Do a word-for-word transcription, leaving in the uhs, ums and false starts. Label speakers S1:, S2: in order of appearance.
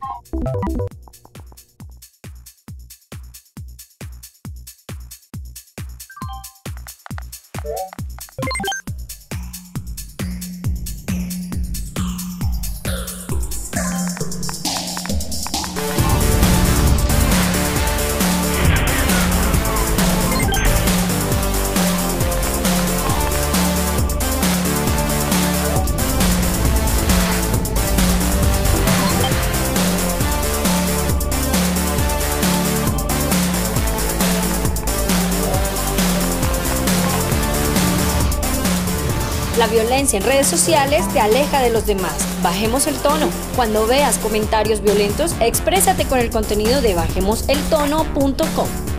S1: La violencia en redes sociales te aleja de los demás. Bajemos el tono. Cuando veas comentarios violentos, exprésate con el contenido de bajemos el tono punto com.